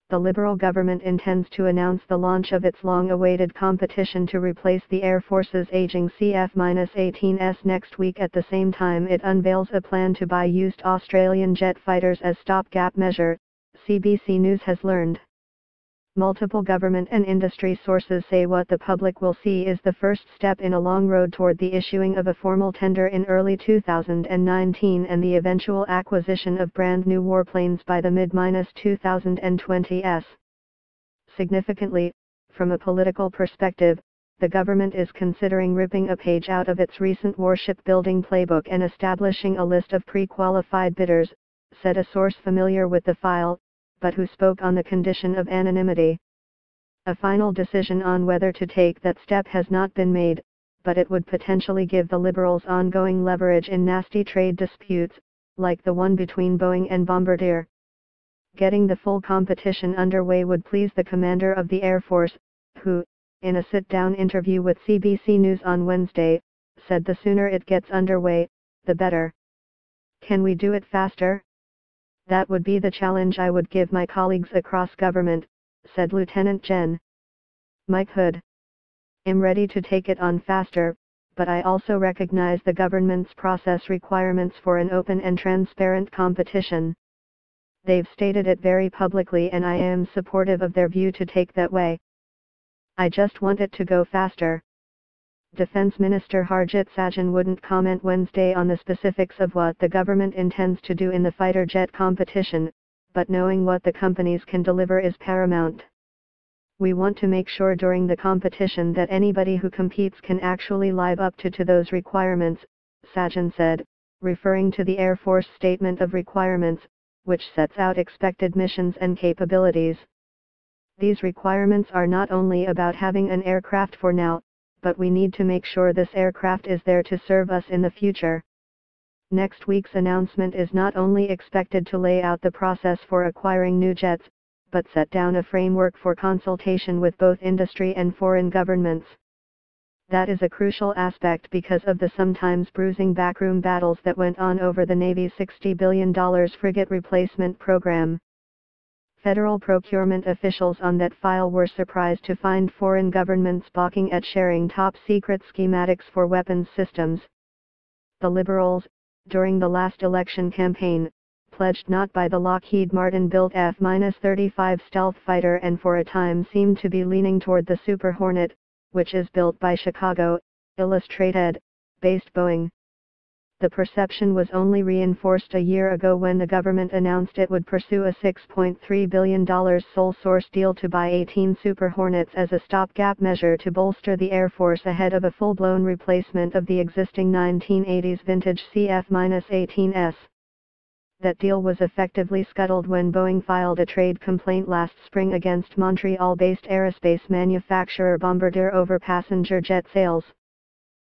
the Liberal government intends to announce the launch of its long-awaited competition to replace the Air Force's aging CF-18S next week. At the same time, it unveils a plan to buy used Australian jet fighters as stopgap measure, CBC News has learned. Multiple government and industry sources say what the public will see is the first step in a long road toward the issuing of a formal tender in early 2019 and the eventual acquisition of brand new warplanes by the mid-2020s. Significantly, from a political perspective, the government is considering ripping a page out of its recent warship building playbook and establishing a list of pre-qualified bidders, said a source familiar with the file, but who spoke on the condition of anonymity. A final decision on whether to take that step has not been made, but it would potentially give the Liberals ongoing leverage in nasty trade disputes, like the one between Boeing and Bombardier. Getting the full competition underway would please the commander of the Air Force, who, in a sit-down interview with CBC News on Wednesday, said the sooner it gets underway, the better. Can we do it faster? That would be the challenge I would give my colleagues across government, said Lieutenant Gen. Mike Hood. I'm ready to take it on faster, but I also recognize the government's process requirements for an open and transparent competition. They've stated it very publicly and I am supportive of their view to take that way. I just want it to go faster. Defense Minister Harjit Sajjan wouldn't comment Wednesday on the specifics of what the government intends to do in the fighter jet competition, but knowing what the companies can deliver is paramount. We want to make sure during the competition that anybody who competes can actually live up to those requirements, Sajjan said, referring to the Air Force Statement of Requirements, which sets out expected missions and capabilities. These requirements are not only about having an aircraft for now, but we need to make sure this aircraft is there to serve us in the future. Next week's announcement is not only expected to lay out the process for acquiring new jets, but set down a framework for consultation with both industry and foreign governments. That is a crucial aspect because of the sometimes bruising backroom battles that went on over the Navy's $60 billion frigate replacement program. Federal procurement officials on that file were surprised to find foreign governments balking at sharing top-secret schematics for weapons systems. The Liberals, during the last election campaign, pledged not by the Lockheed Martin-built F-35 stealth fighter and for a time seemed to be leaning toward the Super Hornet, which is built by Chicago, Illustrated-based Boeing. The perception was only reinforced a year ago when the government announced it would pursue a $6.3 billion sole-source deal to buy 18 Super Hornets as a stopgap measure to bolster the Air Force ahead of a full-blown replacement of the existing 1980s vintage CF-18S. That deal was effectively scuttled when Boeing filed a trade complaint last spring against Montreal-based aerospace manufacturer Bombardier over passenger jet sales.